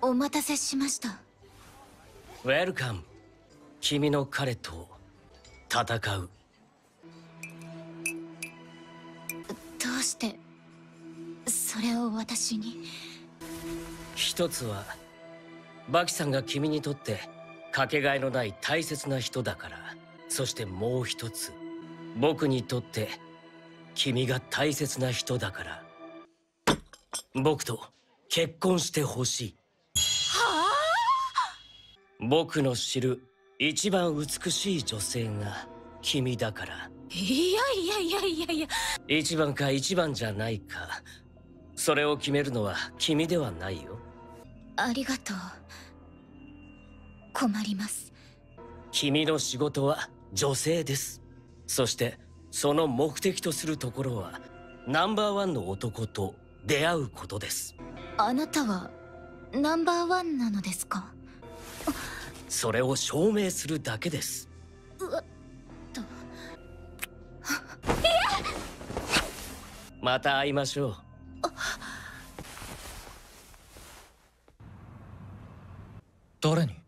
お待たせしました。 ウェルカム。君の彼と戦う。 どうしてそれを私に？ 一つはバキさんが君にとってかけがえのない大切な人だから。そしてもう一つ、僕にとって君が大切な人だから。僕と結婚してほしい。 はあ？僕の知る一番美しい女性が君だから。 いやいやいやいやいや。 一番か一番じゃないか、それを決めるのは君ではないよ。 ありがとう。困ります。 君の仕事は女性です。そしてその目的とするところはナンバーワンの男と出会うことです。 あなたはナンバーワンなのですか？ それを証明するだけです。また会いましょう。 誰に？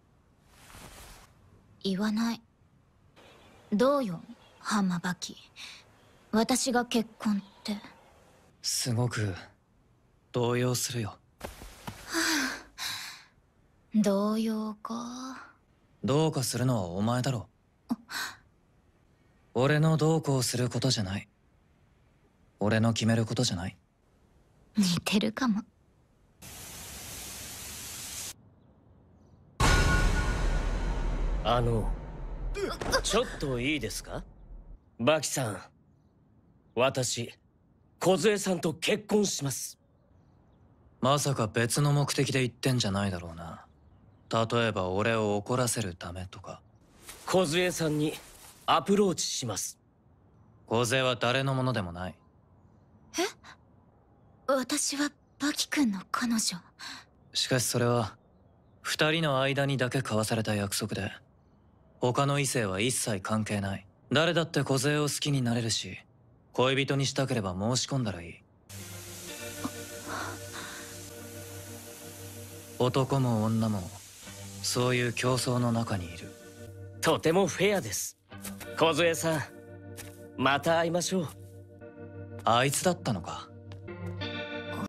言わない。どうよ、ハンマバキ。私が結婚って。 すごく動揺するよ。 動揺か。 どうかするのはお前だろ。俺のどうこうすることじゃない。俺の決めることじゃない。 似てるかも。 ちょっといいですか？バキさん、私梢さんと結婚します。 まさか別の目的で言ってんじゃないだろうな。例えば俺を怒らせるためとか。 梢さんにアプローチします。 梢は誰のものでもない。 え？私はバキ君の彼女。 しかしそれは二人の間にだけ交わされた約束で、他の異性は一切関係ない。誰だって梢を好きになれるし、恋人にしたければ申し込んだらいい。男も女もそういう競争の中にいる。 とてもフェアです。梢さん、また会いましょう。 あいつだったのか。